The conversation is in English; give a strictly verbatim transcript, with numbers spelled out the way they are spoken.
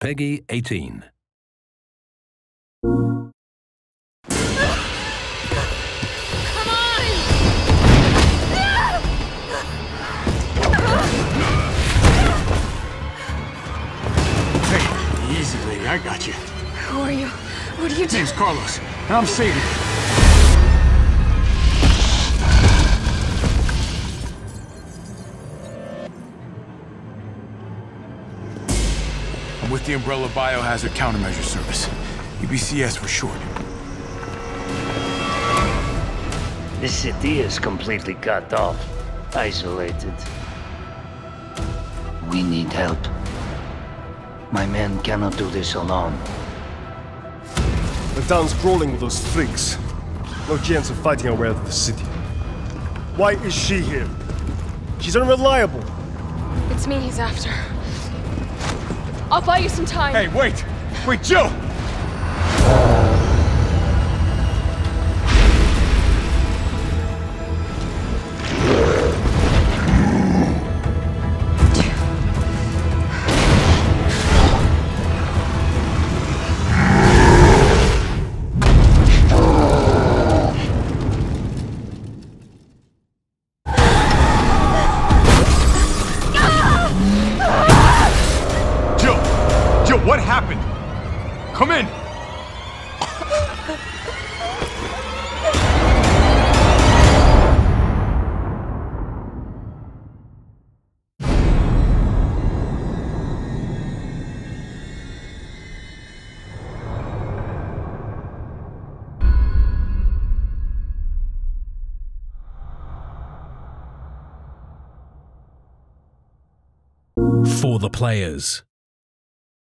Peggy eighteen. Hey, easy, lady. I got you. Who are you? What are you doing? Name's Carlos, and I'm saving you. I'm with the Umbrella Biohazard Countermeasure Service. U B C S for short. This city is completely cut off, isolated. We need help. My men cannot do this alone. The town's crawling with those freaks. No chance of fighting our way out of the city. Why is she here? She's unreliable. It's me he's after. I'll buy you some time. Hey, wait! Wait, Jill! What happened? Come in! For the players.